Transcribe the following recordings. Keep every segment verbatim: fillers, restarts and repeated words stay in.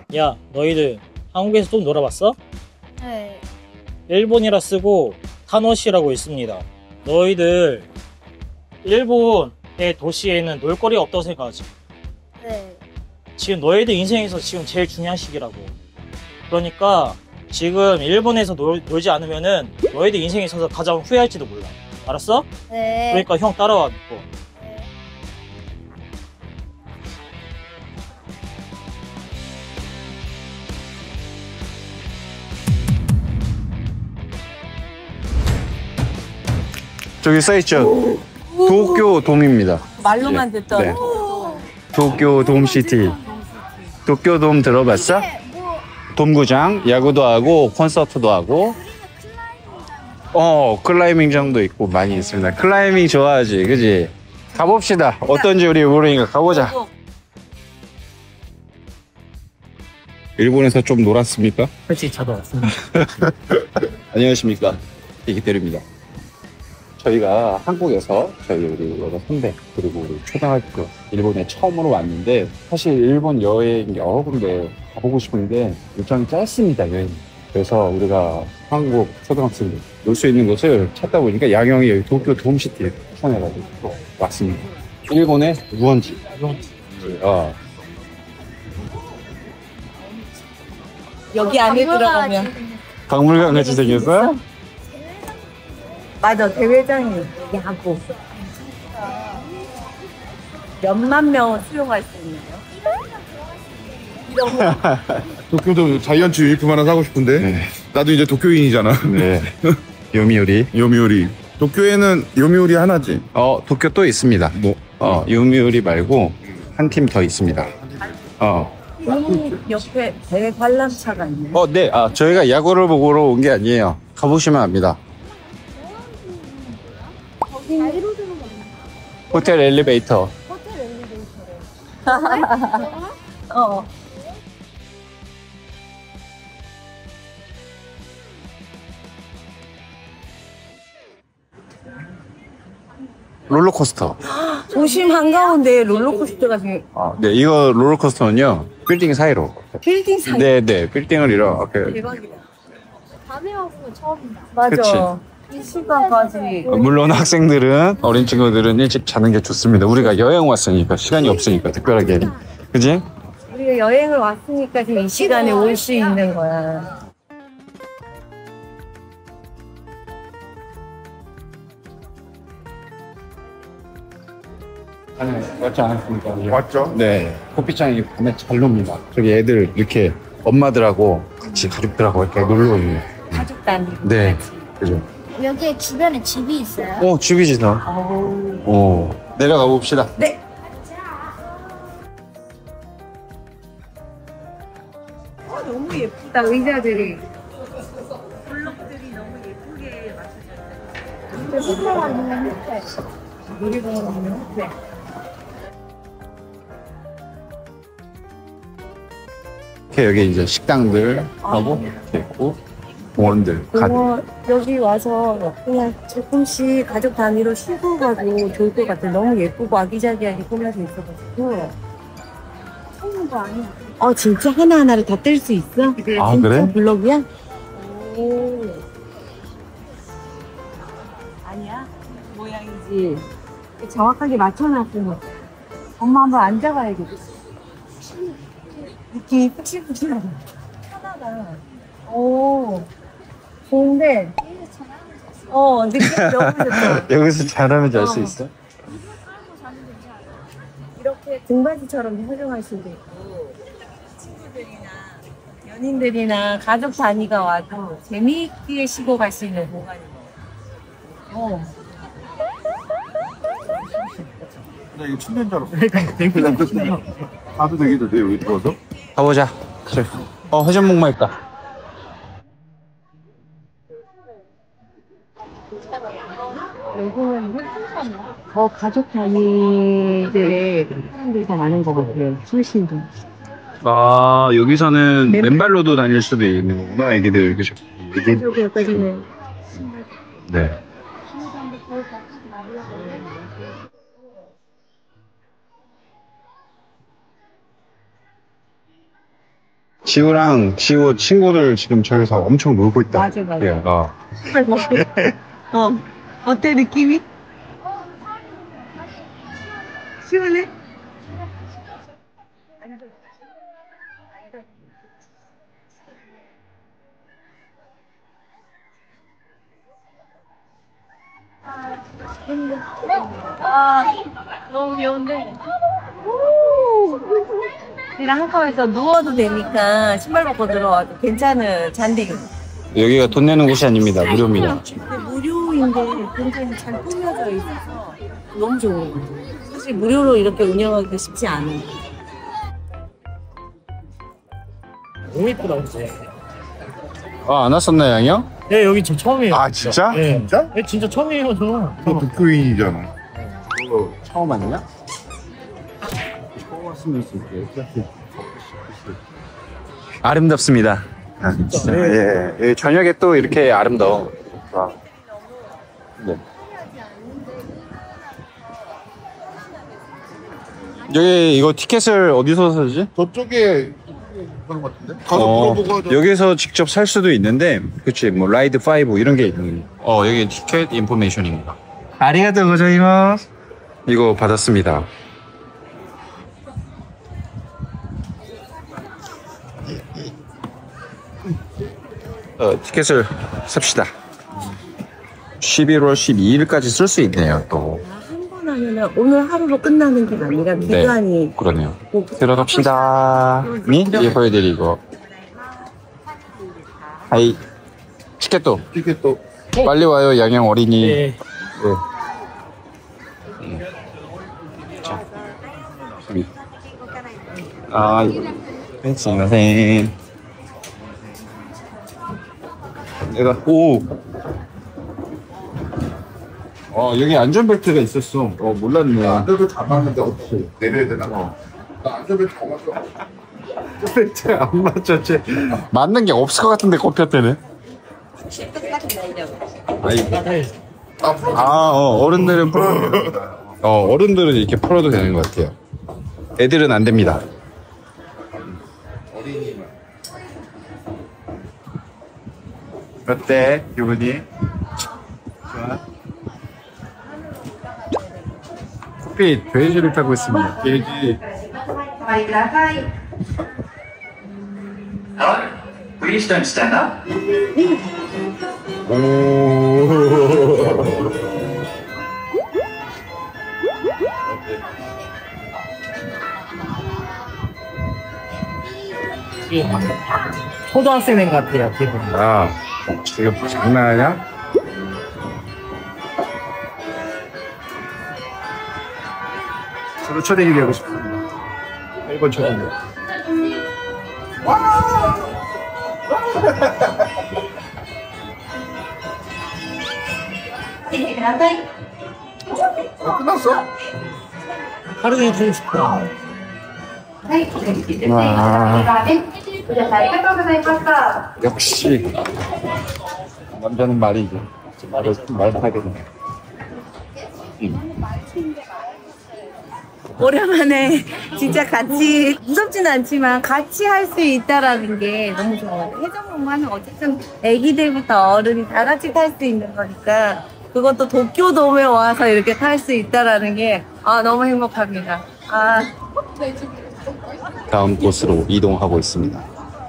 야, 너희들 한국에서 좀 놀아봤어? 네. 일본이라 쓰고 타노시라고 있습니다. 너희들 일본의 도시에는 놀거리가 없다고 생각하지? 네. 지금 너희들 인생에서 지금 제일 중요한 시기라고. 그러니까 지금 일본에서 놀, 놀지 않으면은 너희들 인생에 있어서 가장 후회할지도 몰라. 알았어? 네. 그러니까 형 따라와 믿고. 네. 저기 써있죠? 도쿄 돔입니다. 말로만 듣던. 네. 도쿄 돔시티. 도쿄 돔 들어봤어? 돔구장, 야구도 하고 콘서트도 하고 어 클라이밍장도 있고 많이 있습니다. 클라이밍 좋아하지, 그지? 가봅시다. 어떤지 우리 모르니까 가보자. 일본에서 좀 놀았습니까? 솔직히 저도 왔습니다. 안녕하십니까, 이기태입니다. 저희가 한국에서 저희 우리 여러 선배 그리고 우리 초등학교 일본에 처음으로 왔는데 사실 일본 여행 여러 군데 가보고 싶은데 일정이 짧습니다, 여행. 그래서 우리가 한국 초등학생들 놀 수 있는 곳을 찾다 보니까 양형이 여기 도쿄 돔시티에 추천해가지고 왔습니다. 일본의 우원지. 어. 여기 안에 들어가면. 박물관 같이 생겼어? 맞아, 대회장이 야구. 몇만 명을 수용할 수 있나요? 이런 거. 도쿄도 자이언츠 유니폼 하나 사고 싶은데. 네. 나도 이제 도쿄인이잖아. 네. 요미우리. 요미우리. 도쿄에는 요미우리 하나지. 어, 도쿄 또 있습니다. 뭐? 어, 요미우리 말고 한 팀 더 있습니다. 어. 옆에 대회 관람차가 있네. 어, 네. 아, 저희가 야구를 보러 온 게 아니에요. 가보시면 압니다. 호텔 엘리베이터. 호텔 엘리베이터래. 어. 롤러코스터. 도심 한가운데 롤러코스터가 지금 아, 네. 이거 롤러코스터는요, 빌딩 사이로. 빌딩 사이. 네, 네. 빌딩을 이렇게. 대박이다. 밤에 와보면 처음이다. 맞아. 이 시간까지. 어, 물론 학생들은, 어린 친구들은 일찍 자는 게 좋습니다. 우리가 여행 왔으니까, 시간이 없으니까, 특별하게. 그지? 우리가 여행을 왔으니까 지금 이 시간에 올 수 있는 거야. 맞지 않았습니까? 맞죠? 네. 커피장이 밤에 잘 놉니다. 저기 애들 이렇게 엄마들하고 같이 가족들하고 이렇게 놀러 오는. 가족 단위. 네. 그죠? 여기에 주변에 집이 있어요. 어, 집이지, 나. 어. 내려가 봅시다. 네. 어, 너무 예쁘다, 의자들이. 블록들이 너무 예쁘게 맞춰져 있어요. 호텔 아니면 호텔. 놀이공원 없는 호텔. 이렇게 여기 이제 식당들 하고 이렇게 있고 공원들 가득. 공원, 여기 와서 그냥 조금씩 가족 단위로 쉬고 가도 좋을 것 같아요. 너무 예쁘고 아기자기하게 꾸며져 있어가지고. 찾는 거 아니야? 어, 진짜 하나하나를 다 뗄 수 있어? 아, 진짜 그래? 블럭이야? 오. 아니야? 모양이지. 정확하게 맞춰놨으니까. 엄마 한번 앉아봐야겠어. 느낌이 푹신푹신하다. 편하다. 오. 좋은데. 어, 느낌 너무 좋다. 여기서 잘하면 잘 수 어. 있어? 이렇게 등받이처럼 활용할 수도 있고 친구들이나 연인들이나 가족 단위가 와도 재미있게 쉬고 갈 수 있는 공간인 거 같아요. 어. 나 이거 침대인 줄 알았어. 가도 되기도 돼, 여기 들어와서? 가보자. 그래. 어, 회전목마 있다. 여기는 더 가족 단위들의 사람들이 더 많은 것 같아요. 훨씬 더. 아, 여기서는 맨- 맨발로도 다닐 수도 있는 거구나, 애기들. 그죠? 애기. 이쪽에 여기까지는 네. 지우랑 지우 친구들 지금 저기서 엄청 놀고 있다. 맞아, 맞아. 예, 어. 어, 어때 느낌이? 시원해? 아, 너무 귀여운데. 이랑 한컴에서 누워도 되니까 신발 벗고 들어와도 괜찮은 잔디. 여기가 돈 내는 곳이 아닙니다. 무료입니다. 근데 무료인데 굉장히 잘 꾸며져 있어서 너무 좋은 것 같아요. 사실 무료로 이렇게 운영하기가 쉽지 않은. 너무 이쁘다, 그치? 아, 안 왔었나, 양형? 네, 여기 저 처음이에요. 아, 진짜? 네. 진짜? 네, 진짜 처음이에요, 저. 너 도쿄인이잖아. 너 처음 왔냐? 처음 왔으면 이렇게 아름답습니다. 아, 진짜. 예, 예, 저녁에 또 이렇게 아름다워. 와. 네. 여기 이거 티켓을 어디서 사지? 저쪽에 그런 것 같은데? 가서 어, 물어보고 하자. 여기서 직접 살 수도 있는데, 그치, 뭐, 라이드 오 이런 게 있는. 어, 여기 티켓 인포메이션입니다. 아리가또 고자이마스. 이거 받았습니다. 어, 티켓을 삽시다. 십일월 십이일까지 쓸 수 있네요, 또. 한 번 하면 오늘 하루로 끝나는 게 아니라 기간이. 그러네요. 뭐 들어갑시다. 니? 예, 보여드리고. 하이. 티켓도. 티켓도. 빨리 와요, 양양 어린이. 네. 네. 음. 자. 여기. 아, 네, 스미마셍. 내가, 오! 어, 여기 안전벨트가 있었어. 어, 몰랐네. 안전벨트 잡았는데 어떻게 내려야 되나? 나 안전벨트 안 맞아. 안전벨트 안 맞췄지. 맞는 게 없을 것 같은데, 꼽혔대는. 아이, 아, 어, 어른들은 풀어도 됩니다. 어, 어른들은 이렇게 풀어도 되는 것 같아요. 애들은 안 됩니다. 어때, 기분이? 좋아? 코피 돼지를 타고 있습니다. 돼지. Please don't stand up. 오. 초등학생 같아요, 기분. 아, 지금 장난하냐? 저도 초딩이 되고 싶습니다. 일본 초딩. 어, 끝났어? 하루 종일 타고 싶어. 와. 역시 남자는 말이죠. 말을 말하게 되네. 오랜만에 진짜 같이 무섭진 않지만 같이 할 수 있다라는 게 너무 좋아요. 해적목마는 어쨌든 아기들부터 어른이 다 같이 탈 수 있는 거니까 그것도 도쿄돔에 와서 이렇게 탈 수 있다라는 게 아, 너무 행복합니다. 아. 다음 곳으로 이동하고 있습니다.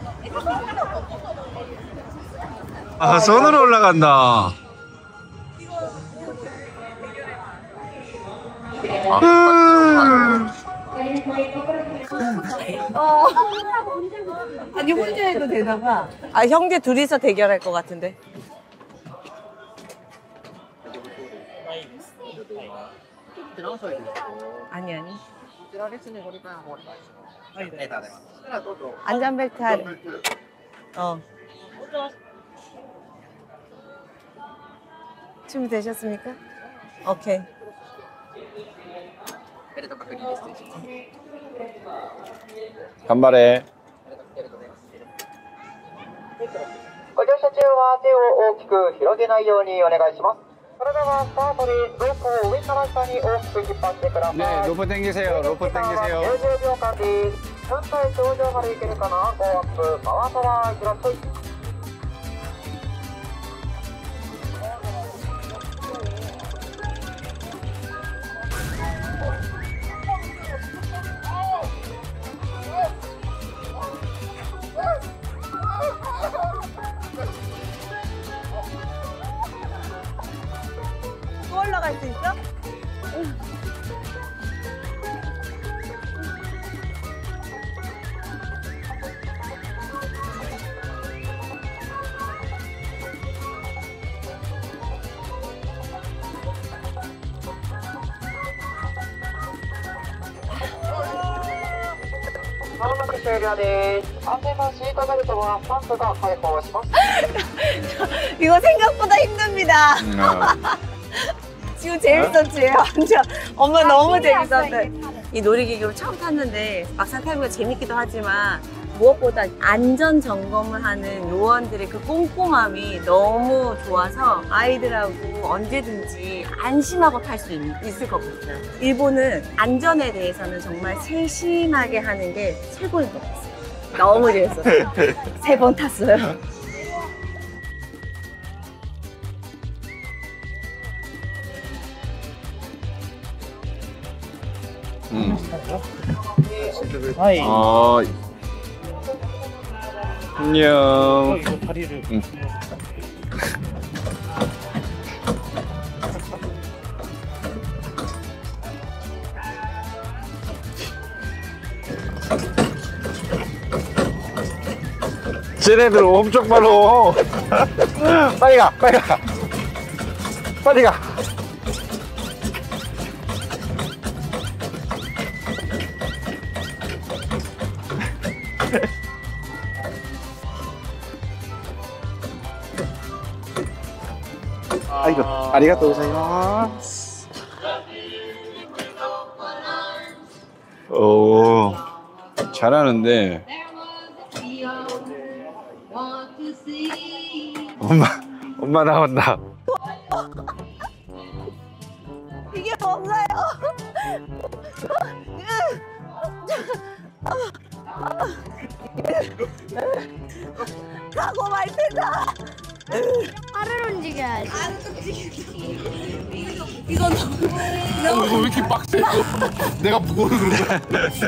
아, 손으로 올라간다. 어. 아니 혼자 해도 되나 봐. 아 형제 둘이서 대결할 것 같은데. 아니 아니. 안전벨트 하. 어. 준비되셨습니까? 오케이. 간발에 ご乗車中は手を大きく広げないようにお願いします。それではスタートでロープを上から下に大きく引っ張ってください。 네, 로프 당기세요. 로프 당기세요. じゅうびょうかんです。 本体頂上まで行けるかな。ゴーアップパワーパワーいきらっしゃい。 또 올라갈 수 있어? 방금終了です。安全のシートベルトはスタンプが開放します。 이거 생각보다 힘듭니다. 지금 재밌었지? 완전 엄마 너무 재밌었대. 이 놀이기구를 처음 탔는데 막상 타면 재밌기도 하지만 무엇보다 안전 점검을 하는 요원들의 그 꼼꼼함이 너무 좋아서 아이들하고 언제든지 안심하고 탈 수 있을 것 같아요. 일본은 안전에 대해서는 정말 세심하게 하는 게 최고인 것 같아요. 너무 재밌었어요. 세 번 탔어요. 음. 하이. 어, 안녕. 어, 이거 다리를. 응. 쟤네들 엄청 빨라. 빨리 가, 빨리 가. 빨리 가. 아이고, 아리가또 고자이마스. 오, 잘하는데. 엄마, 엄마 나온다. 이게 뭔가요? 가고 말 텐다. 팔을 움직여야지. 이건 어, 이거 왜 이렇게 빡세? 이거? 내가 무거워서 그런 거야.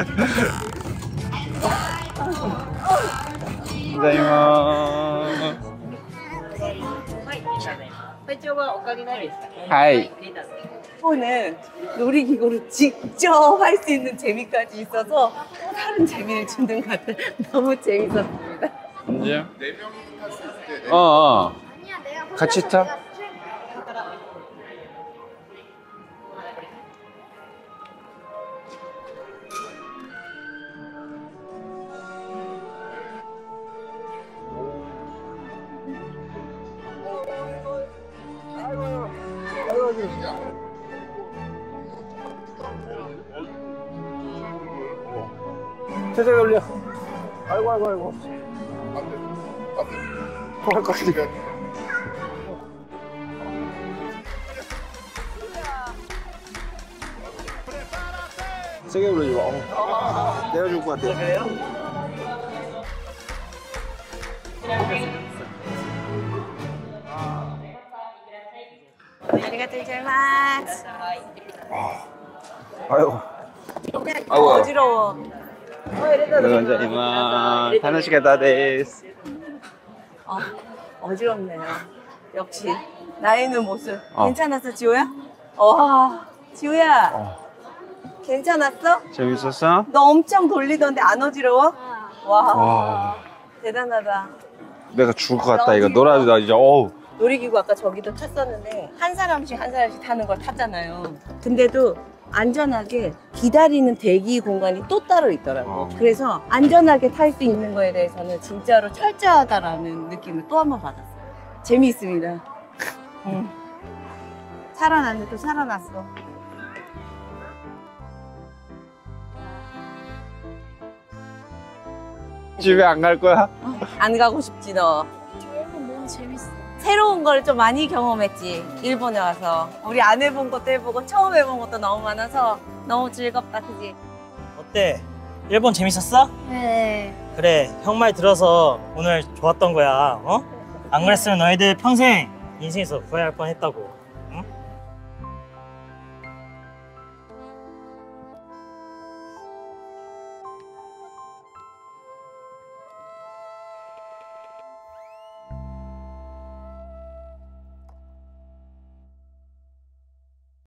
고자이마스. 하이. 일본은 놀이기구를 직접 할 수 있는 재미까지 있어서 또 다른 재미를 주는 것 같아요. 너무 재밌었습니다. 언제요? 어, 어. 같이 타? 세상에 올려. 아이고, 아이고, 아이고. 토할 것 같아. 세게 올리지 마. 어. 내가 줄 것 같아. 그래요? 아리가또 고자이마스. 아이고. 아이고. 어지러워. 고자이마스. 타노시카타 데스. 어, 어지럽네요. 역시 나이 있는 모습. 어. 괜찮았어, 지호야? 와, 지호야. 어. 괜찮았어? 재밌었어? 너 엄청 돌리던데 안 어지러워? 와, 와. 대단하다. 내가 죽을 것 같다. 이거 놀아주다 이제. 어우. 놀이기구 아까 저기도 탔었는데 한 사람씩 한 사람씩 타는 걸 탔잖아요. 근데도 안전하게 기다리는 대기 공간이 또 따로 있더라고. 어. 그래서 안전하게 탈 수 있는 거에 대해서는 진짜로 철저하다라는 느낌을 또 한 번 받았어요. 재미있습니다. 응. 살아났네, 또 살아났어. 집에 안 갈 거야? 어, 안 가고 싶지 너. 일본 너무 재밌어. 새로운 걸 좀 많이 경험했지, 일본에 와서. 우리 안 해본 것도 해보고 처음 해본 것도 너무 많아서 너무 즐겁다, 그지? 어때? 일본 재밌었어? 네. 그래, 형 말 들어서 오늘 좋았던 거야. 어? 안 그랬으면 너희들 평생 인생에서 후회할 뻔했다고.